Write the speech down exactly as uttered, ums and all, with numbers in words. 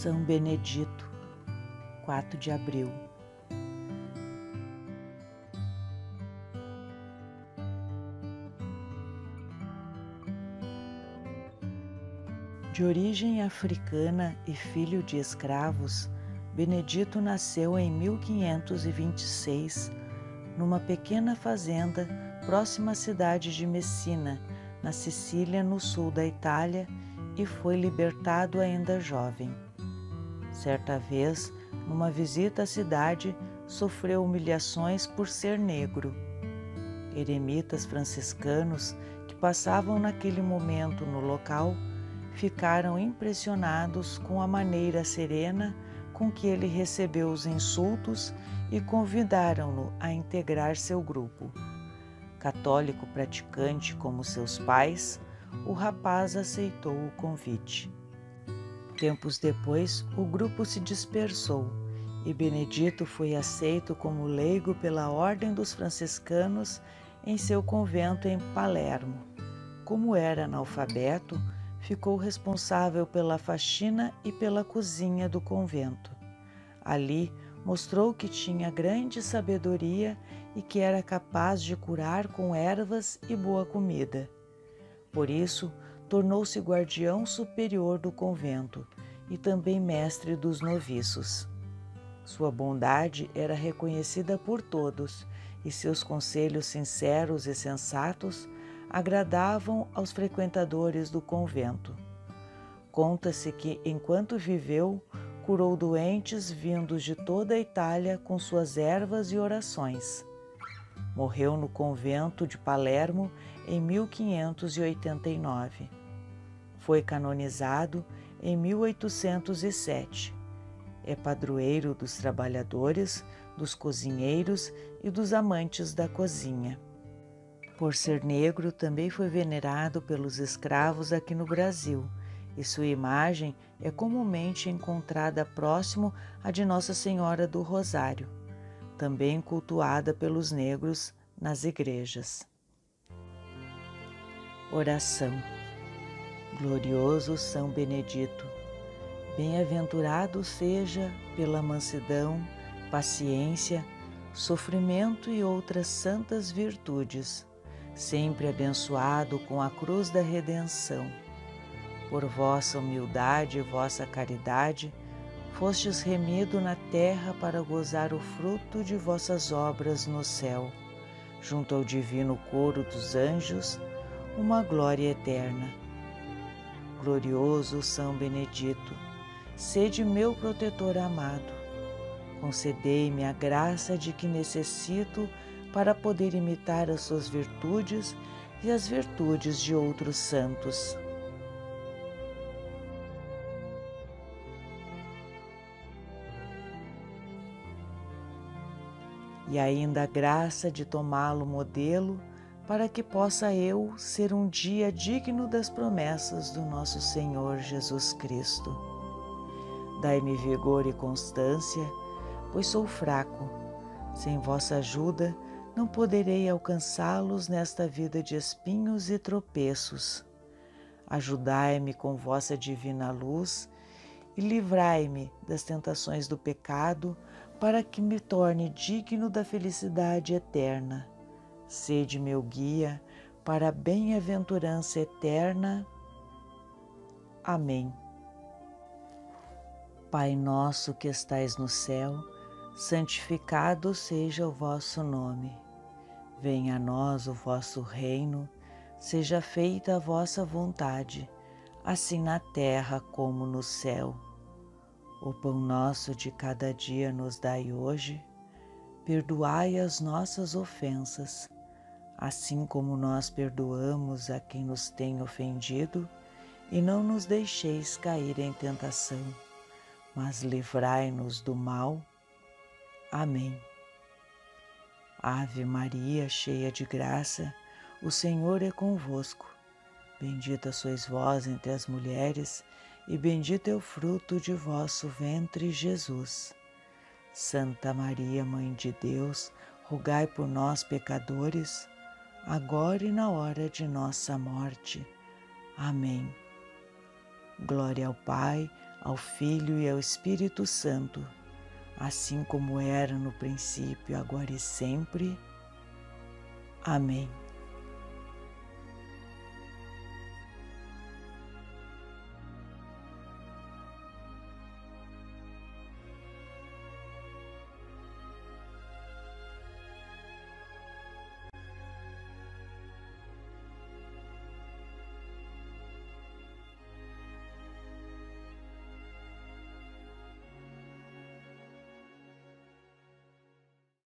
São Benedito, quatro de abril. De origem africana e filho de escravos, Benedito nasceu em mil quinhentos e vinte e seis, numa pequena fazenda próxima à cidade de Messina, na Sicília, no sul da Itália, e foi libertado ainda jovem. Certa vez, numa visita à cidade, sofreu humilhações por ser negro. Eremitas franciscanos que passavam naquele momento no local ficaram impressionados com a maneira serena com que ele recebeu os insultos e convidaram-no a integrar seu grupo. Católico praticante como seus pais, o rapaz aceitou o convite. Tempos depois, o grupo se dispersou e Benedito foi aceito como leigo pela Ordem dos Franciscanos em seu convento em Palermo. Como era analfabeto, ficou responsável pela faxina e pela cozinha do convento. Ali, mostrou que tinha grande sabedoria e que era capaz de curar com ervas e boa comida. Por isso, tornou-se guardião superior do convento e também mestre dos noviços. Sua bondade era reconhecida por todos e seus conselhos sinceros e sensatos agradavam aos frequentadores do convento. Conta-se que, enquanto viveu, curou doentes vindos de toda a Itália com suas ervas e orações. Morreu no convento de Palermo em mil quinhentos e oitenta e nove. Foi canonizado em mil oitocentos e sete. É padroeiro dos trabalhadores, dos cozinheiros e dos amantes da cozinha. Por ser negro, também foi venerado pelos escravos aqui no Brasil, e sua imagem é comumente encontrada próximo à de Nossa Senhora do Rosário, também cultuada pelos negros nas igrejas. Oração. Glorioso São Benedito, bem-aventurado seja pela mansidão, paciência, sofrimento e outras santas virtudes, sempre abençoado com a cruz da redenção. Por vossa humildade e vossa caridade, fostes remido na terra para gozar o fruto de vossas obras no céu, junto ao divino coro dos anjos, uma glória eterna. Glorioso São Benedito, sede meu protetor amado, concedei-me a graça de que necessito para poder imitar as suas virtudes e as virtudes de outros santos. E ainda a graça de tomá-lo modelo, para que possa eu ser um dia digno das promessas do nosso Senhor Jesus Cristo. Dai-me vigor e constância, pois sou fraco. Sem vossa ajuda, não poderei alcançá-los nesta vida de espinhos e tropeços. Ajudai-me com vossa divina luz e livrai-me das tentações do pecado, para que me torne digno da felicidade eterna. Sede meu guia para a bem-aventurança eterna. Amém. Pai nosso que estais no céu, santificado seja o vosso nome. Venha a nós o vosso reino, seja feita a vossa vontade, assim na terra como no céu. O pão nosso de cada dia nos dai hoje, perdoai as nossas ofensas, assim como nós perdoamos a quem nos tem ofendido, e não nos deixeis cair em tentação, mas livrai-nos do mal. Amém. Ave Maria, cheia de graça, o Senhor é convosco. Bendita sois vós entre as mulheres, e bendito é o fruto de vosso ventre, Jesus. Santa Maria, Mãe de Deus, rogai por nós, pecadores, agora e na hora de nossa morte. Amém. Glória ao Pai, ao Filho e ao Espírito Santo, assim como era no princípio, agora e sempre. Amém.